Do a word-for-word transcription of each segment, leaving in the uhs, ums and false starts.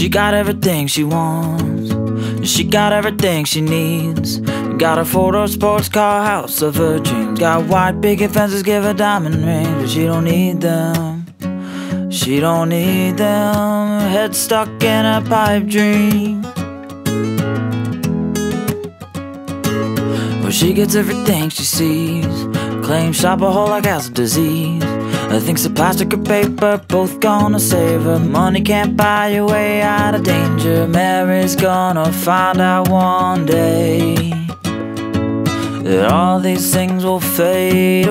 She got everything she wants, she got everything she needs. Got a four-door sports car, house of her dreams. Got white picket fences, give her diamond rings, but she don't need them. She don't need them. Head stuck in a pipe dream. Well, she gets everything she sees. Claims shopaholic has a disease. Thinks that plastic or paper both gonna save her. Money can't buy your way out of danger. Mary's gonna find out one day that all these things will fade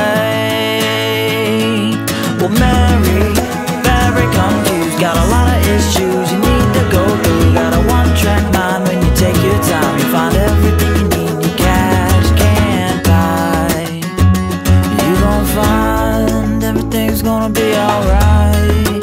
away. Well, Mary, very confused, got a lot of issues you need to go through. Got a one-track mind. When you take your time, you find everything you need. Your cash can't buy. You gon' find everything's gonna be alright.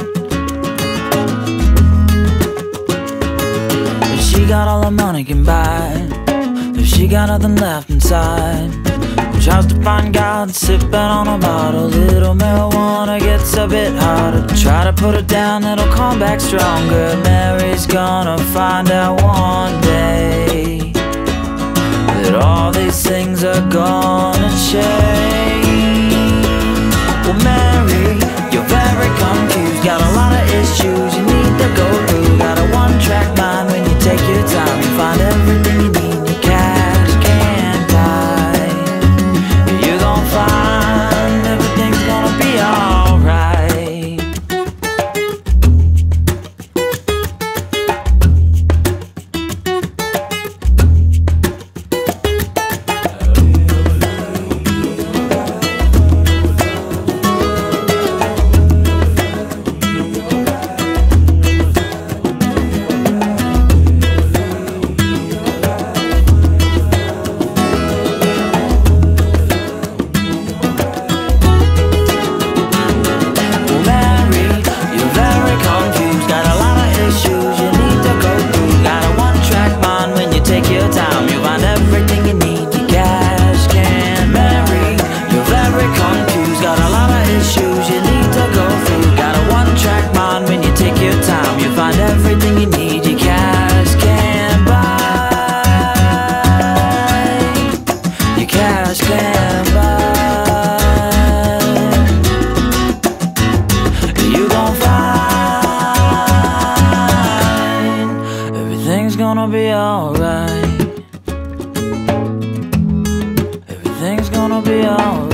But she got all the money can buy. If she got nothing left inside, tries to find God sipping on a bottle. Little marijuana gets a bit harder. Try to put it down, it'll come back stronger. Mary's gonna find out one day that all these things are gonna change. Well, Mary, you're very confused, got a lot of issues you need to go through. Got a one-track mind. When you take your time, you find everything you need. Your cash can't buy. You're gonna find everything's gonna be alright. Everything you need, your cash can't buy. Your cash can't buy. You gon' find everything's gonna be alright. Everything's gonna be alright.